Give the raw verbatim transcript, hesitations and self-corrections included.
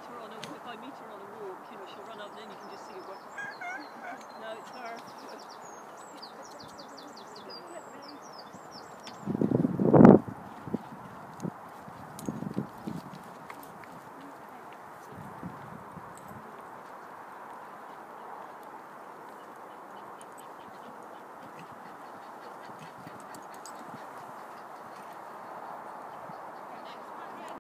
her on a, if I meet her on a walk, you know, she'll run up and then you can just see her go, no, it's her.